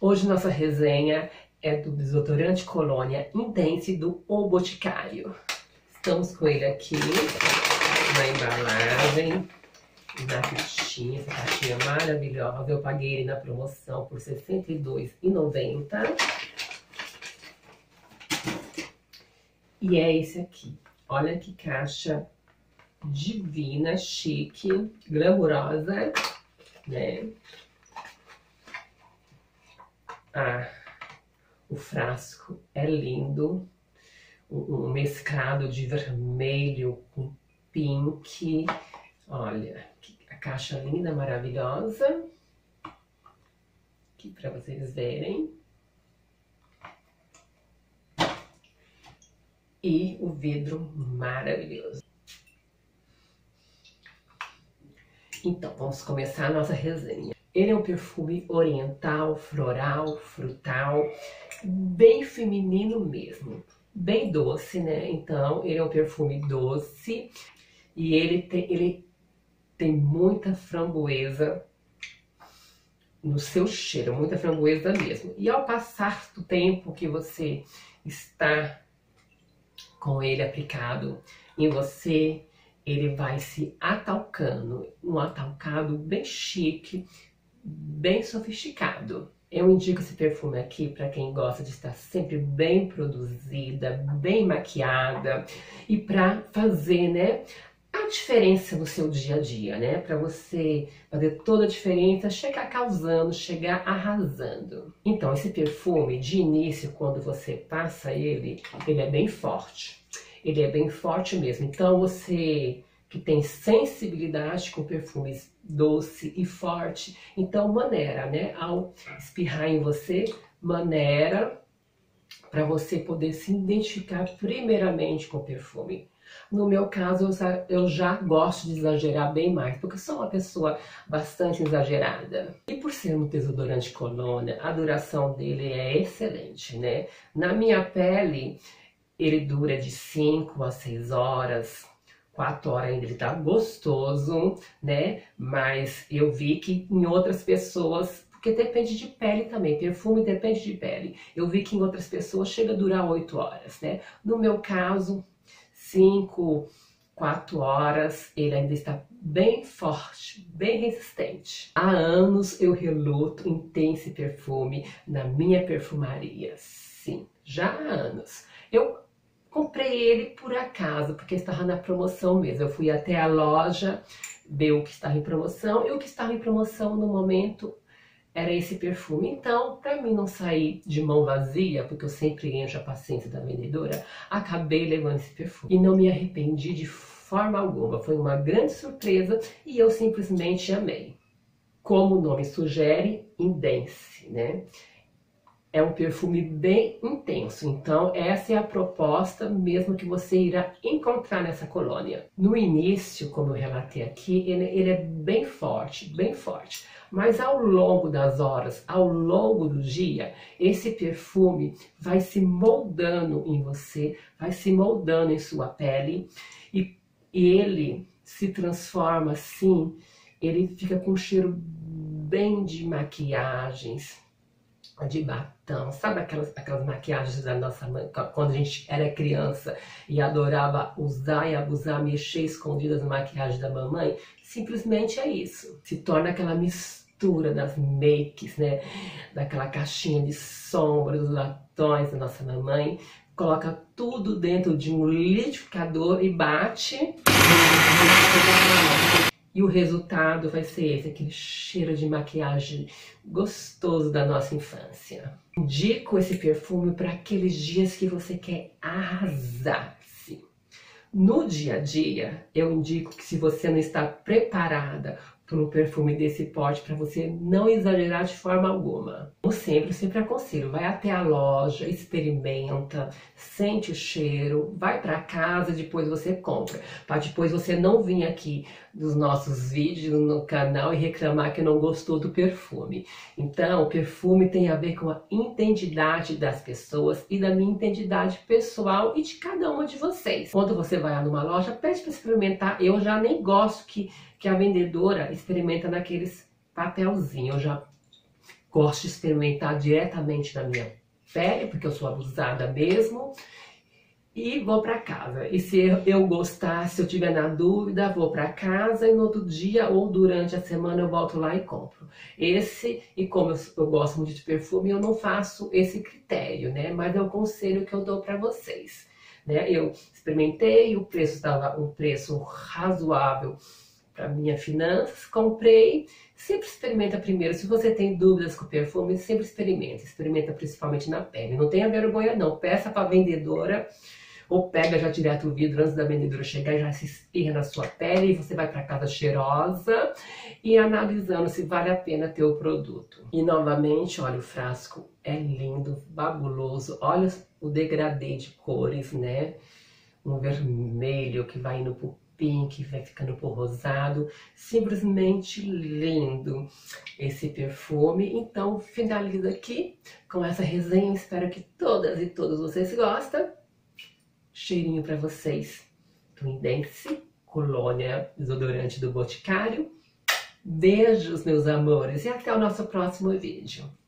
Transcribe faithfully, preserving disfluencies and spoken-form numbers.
Hoje nossa resenha é do desodorante Colônia Intense do O Boticário. Estamos com ele aqui na embalagem, na caixinha, essa caixinha maravilhosa. Eu paguei ele na promoção por sessenta e dois reais e noventa centavos. E é esse aqui. Olha que caixa divina, chique, glamurosa, né? Ah, o frasco é lindo, um, um mesclado de vermelho com pink. Olha, a caixa linda, maravilhosa. Aqui para vocês verem. E o vidro maravilhoso. Então, vamos começar a nossa resenha. Ele é um perfume oriental, floral, frutal, bem feminino mesmo. Bem doce, né? Então, ele é um perfume doce e ele tem, ele tem muita framboesa no seu cheiro, muita framboesa mesmo. E ao passar do tempo que você está com ele aplicado em você, ele vai se atalcando, um atalcado bem chique, bem sofisticado. Eu indico esse perfume aqui para quem gosta de estar sempre bem produzida, bem maquiada e para fazer, né, a diferença no seu dia a dia, né? Para você fazer toda a diferença, chegar causando, chegar arrasando. Então, esse perfume, de início, quando você passa ele, ele é bem forte. Ele é bem forte mesmo. Então, você que tem sensibilidade com perfumes doce e forte, então maneira, né? Ao espirrar em você, maneira para você poder se identificar primeiramente com o perfume. No meu caso, eu já gosto de exagerar bem mais, porque sou uma pessoa bastante exagerada. E por ser um desodorante Colônia, a duração dele é excelente, né? Na minha pele, ele dura de cinco a seis horas, quatro horas ainda ele tá gostoso, né? Mas eu vi que em outras pessoas, porque depende de pele também, perfume depende de pele. Eu vi que em outras pessoas chega a durar oito horas, né? No meu caso, cinco, quatro horas, ele ainda está bem forte, bem resistente. Há anos eu reluto em ter esse perfume na minha perfumaria. Sim, já há anos. Eu comprei ele por acaso, porque estava na promoção mesmo. Eu fui até a loja ver o que estava em promoção, e o que estava em promoção no momento era esse perfume. Então, para mim não sair de mão vazia, porque eu sempre encho a paciência da vendedora, acabei levando esse perfume. E não me arrependi de forma alguma. Foi uma grande surpresa e eu simplesmente amei. Como o nome sugere, Intense, né? É um perfume bem intenso, então essa é a proposta mesmo que você irá encontrar nessa colônia. No início, como eu relatei aqui, ele, ele é bem forte, bem forte. Mas ao longo das horas, ao longo do dia, esse perfume vai se moldando em você, vai se moldando em sua pele e, e ele se transforma assim, ele fica com um cheiro bem de maquiagens, de batom, sabe aquelas, aquelas maquiagens da nossa mãe, quando a gente era criança e adorava usar e abusar, mexer escondidas na maquiagem da mamãe? Simplesmente é isso, se torna aquela mistura das makes, né, daquela caixinha de sombra, dos batons da nossa mamãe, coloca tudo dentro de um liquidificador e bate. E o resultado vai ser esse, aquele cheiro de maquiagem gostoso da nossa infância. Indico esse perfume para aqueles dias que você quer arrasar. Sim. No dia a dia, eu indico que se você não está preparada para um perfume desse porte, para você não exagerar de forma alguma. Como sempre, eu sempre aconselho, vai até a loja, experimenta, sente o cheiro, vai para casa, depois você compra. Para depois você não vir aqui dos nossos vídeos no canal e reclamar que não gostou do perfume. Então, o perfume tem a ver com a identidade das pessoas e da minha identidade pessoal e de cada uma de vocês. Quando você vai numa loja, pede para experimentar. Eu já nem gosto que, que a vendedora experimenta naqueles papelzinhos. Eu já gosto de experimentar diretamente na minha pele, porque eu sou abusada mesmo. E vou para casa. E se eu gostar, se eu tiver na dúvida, vou para casa e no outro dia ou durante a semana eu volto lá e compro. Esse, e como eu, eu gosto muito de perfume, eu não faço esse critério, né? Mas é o conselho que eu dou para vocês. Né? Eu experimentei, o preço estava um preço razoável para minha finanças, comprei. Sempre experimenta primeiro. Se você tem dúvidas com o perfume, sempre experimenta. Experimenta principalmente na pele. Não tenha vergonha não. Peça para a vendedora ou pega já direto o vidro antes da vendedora chegar e já se espirra na sua pele e você vai para casa cheirosa e analisando se vale a pena ter o produto. E novamente, olha, o frasco é lindo, fabuloso. Olha o degradê de cores, né? Um vermelho que vai indo pro pink, vai ficando pro rosado. Simplesmente lindo esse perfume. Então, finalizo aqui com essa resenha. Espero que todas e todos vocês gostem. Cheirinho para vocês. Twin Dance, colônia desodorante do Boticário. Beijos, meus amores, e até o nosso próximo vídeo.